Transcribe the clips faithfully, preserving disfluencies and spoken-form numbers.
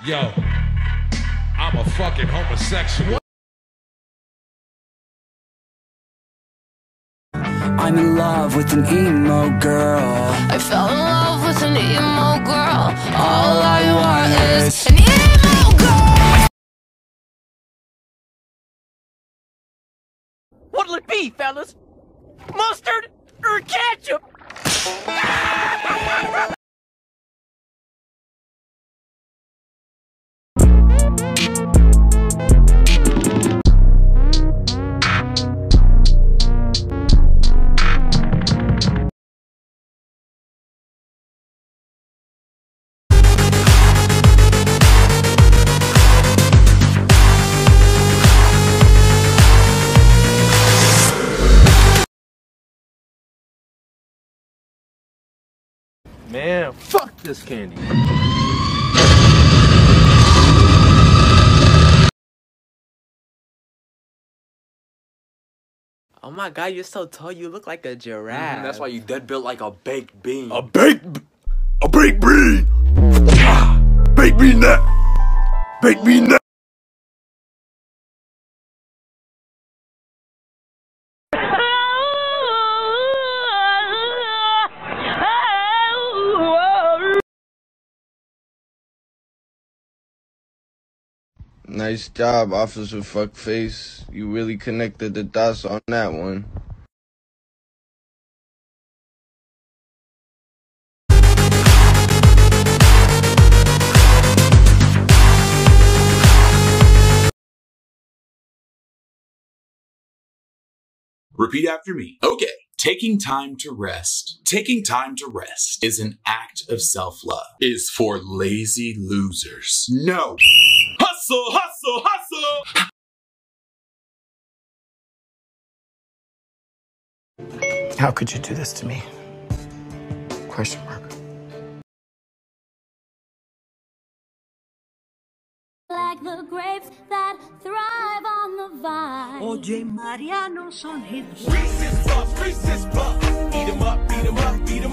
Yo, I'm a fucking homosexual. I'm in love with an emo girl. I fell in love with an emo girl. All I want is an emo girl. What'll it be, fellas? Mustard or ketchup? Man, fuck this candy. Oh my god, you're so tall, you look like a giraffe. Mm, that's why you dead built like a baked bean. A baked... A baked bean! Ah, baked bean that! Baked bean that! Nice job, Officer Fuckface. You really connected the dots on that one. Repeat after me. Okay. Taking time to rest. Taking time to rest is an act of self-love. Is for lazy losers. No. Hustle, hustle, hustle! How could you do this to me? Question mark. Like the grapes that thrive on the vine. Oye, Mariano son hits. Reese's Puffs, Reese's Puffs. Eat 'em up, beat 'em up, beat 'em up.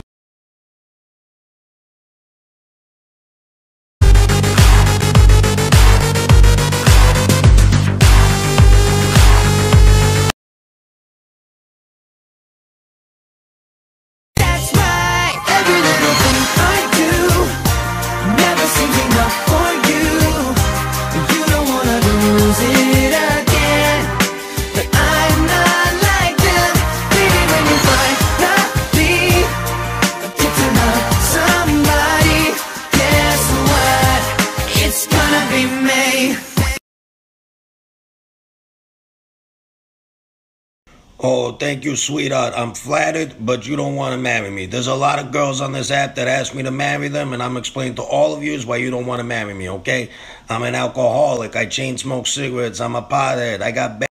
That's right. Every little thing I do never seems enough for you. You don't wanna lose it again, but I'm not like them. Baby, when you finally get to love somebody, guess what? It's gonna be me. Oh, thank you, sweetheart. I'm flattered, but you don't want to marry me. There's a lot of girls on this app that ask me to marry them, and I'm explaining to all of you why you don't want to marry me, okay? I'm an alcoholic. I chain smoke cigarettes. I'm a pothead. I got bad.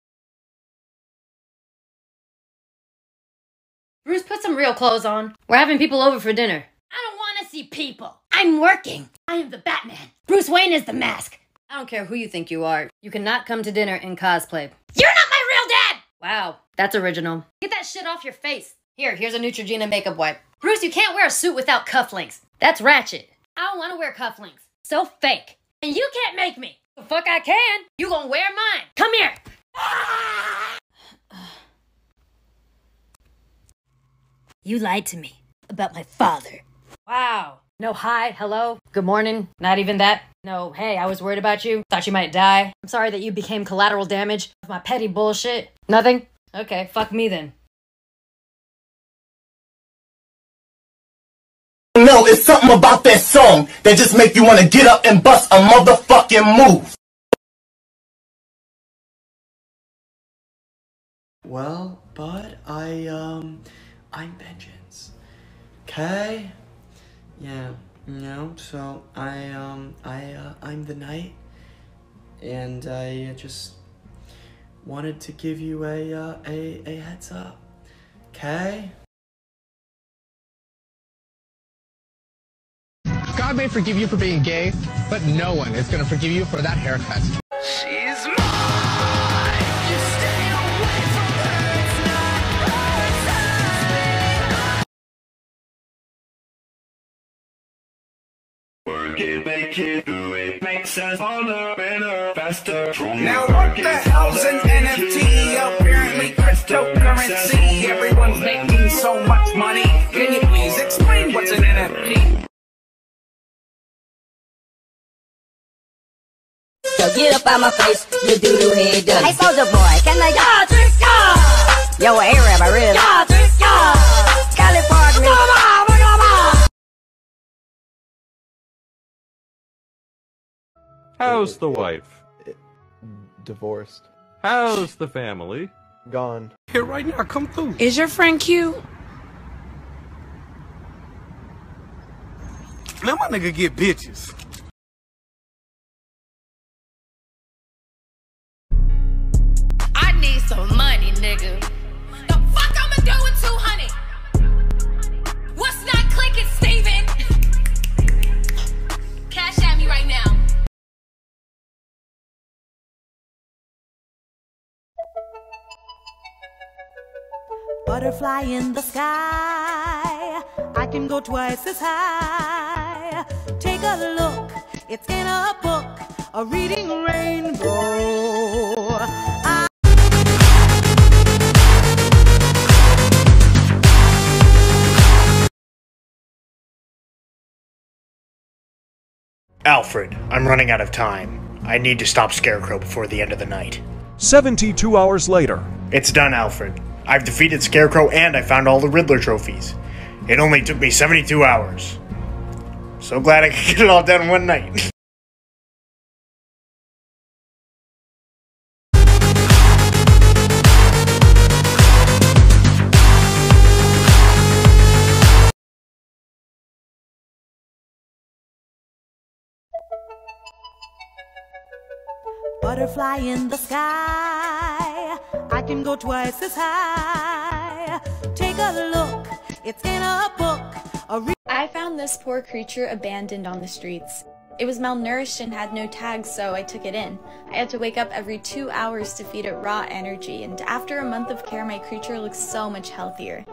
Bruce, put some real clothes on. We're having people over for dinner. I don't want to see people. I'm working. I am the Batman. Bruce Wayne is the mask. I don't care who you think you are. You cannot come to dinner in cosplay. You're not my real dad! Wow, that's original. Get that shit off your face. Here, here's a Neutrogena makeup wipe. Bruce, you can't wear a suit without cufflinks. That's ratchet. I don't want to wear cufflinks. So fake. And you can't make me. The fuck I can. You gonna wear mine. Come here. You lied to me about my father. Wow. No hi, hello, good morning, not even that. No, hey, I was worried about you. Thought you might die. I'm sorry that you became collateral damage of my petty bullshit. Nothing? Okay, fuck me then. No, it's something about that song that just make you want to get up and bust a motherfucking move. Well, bud, I, um, I'm vengeance. Okay? Yeah, you know, so I, um, I, uh, I'm the knight, and I just wanted to give you a, uh, a, a heads up, okay? God may forgive you for being gay, but no one is gonna forgive you for that haircut. She's mine. You stay away from her. It's not her time. Work it, make it, do it, make access harder, better, faster, stronger. Now what the hell's an N F T? Apparently cryptocurrency. Everyone's making so much money. Can you please explain what's an N F T? So get up out my face, you doo-doo head done. Hey Soldier Boy, can I y'all drink y'all? Yo, A-Rab, I really y'all drink y'all. California. Come on, come on. How's the wife? Divorced. How's the family? Gone. Here right now, come through. Is your friend cute? Man, my nigga get bitches. I need some money, nigga. The fuck I'ma do with two hundred? What's not clicking, Steven? Cash at me right now. Butterfly in the sky, I can go twice as high. Take a look, it's in a book, a reading rainbow. I Alfred, I'm running out of time. I need to stop Scarecrow before the end of the night. seventy-two hours later. It's done, Alfred. I've defeated Scarecrow and I found all the Riddler trophies. It only took me seventy-two hours. So glad I could get it all done in one night. Butterfly in the sky, I can go twice as high. Take a look, it's in a book, a re- I found this poor creature abandoned on the streets. It was malnourished and had no tags, so I took it in. I had to wake up every two hours to feed it raw energy, and after a month of care, my creature looks so much healthier.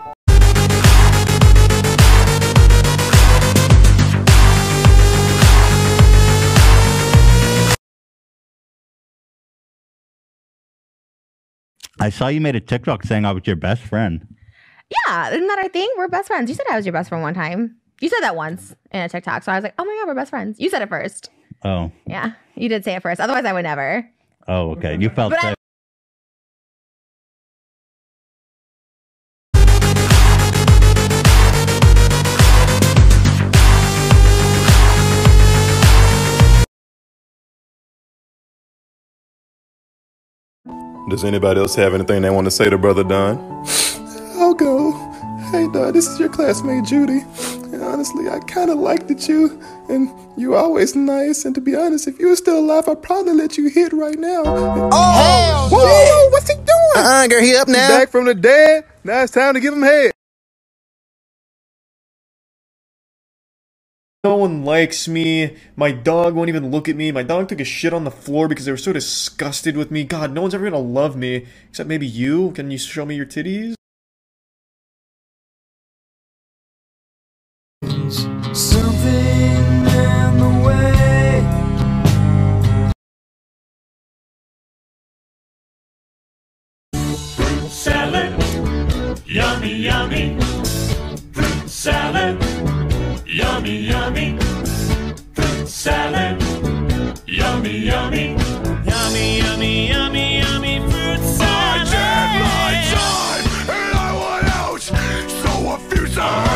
I saw you made a TikTok saying I was your best friend. Yeah, isn't that our thing? We're best friends. You said I was your best friend one time. You said that once in a TikTok. So I was like, oh my God, we're best friends. You said it first. Oh. Yeah, you did say it first. Otherwise, I would never. Oh, okay. You felt But I- safe. Does anybody else have anything they want to say to Brother Don? I'll go. Hey, Don, this is your classmate, Judy. And honestly, I kind of liked it, you. And you were always nice. And to be honest, if you were still alive, I'd probably let you hit right now. Oh, Whoa, shit. what's he doing? Uh-uh, girl, he up now. He's back from the dead. Now it's time to give him head. No one likes me. My dog won't even look at me. My dog took a shit on the floor because they were so disgusted with me. God, no one's ever gonna love me. Except maybe you. Can you show me your titties? Something in the way. Fruit salad, yummy, yummy. Fruit salad, yummy, yummy. Fruit salad, yummy, yummy. Yummy, yummy, yummy, yummy. Fruit salad. I did my time and I went out. So a few times.